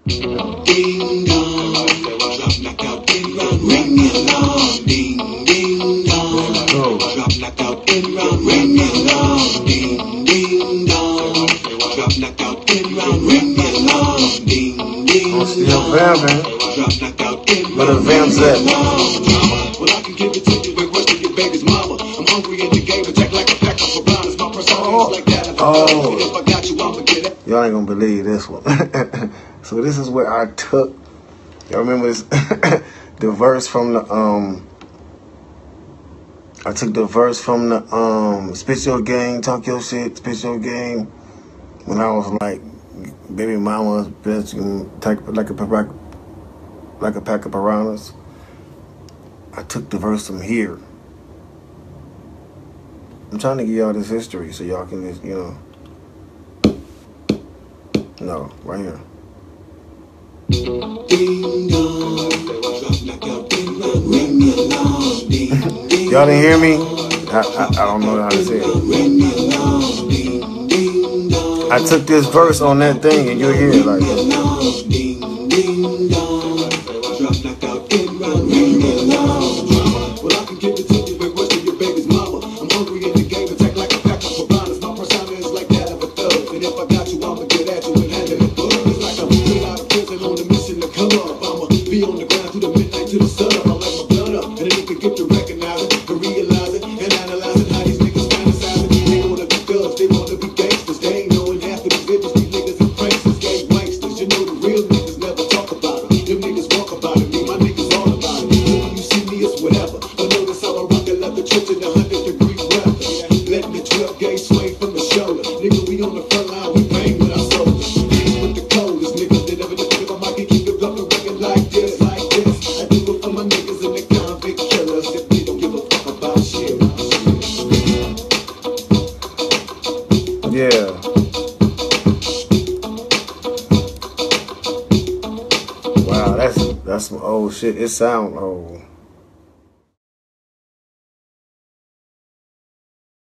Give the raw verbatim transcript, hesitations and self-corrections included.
Ding dong, drop knockout in round, ring the alarm. Ding ding dong, drop knockout in round, ring the alarm. Ding ding dong, drop knockout in round, ring the alarm. Ding ding dong, still vamping. Drop knockout in round, where the vamps at? Well, I can give it to you with worse than your baby's mama. I'm hungry in the game, attack like a pack of piranhas. My personal is like that. If oh. if I got you, I'ma get it. Y'all ain't gonna believe this one. So this is where I took, y'all remember this, the verse from the, um, I took the verse from the, um, Spit Your Game, Talk Your Shit, Spit Your Game, when I was like, baby mama's bitch, like a, like a pack of piranhas. I took the verse from here. I'm trying to give y'all this history so y'all can just, you know, no, right here. Y'all didn't hear me? I, I, I don't know how to say it. I took this verse on that thing and you'll hear it like that. Yeah. Wow, that's that's some old shit. It sound old.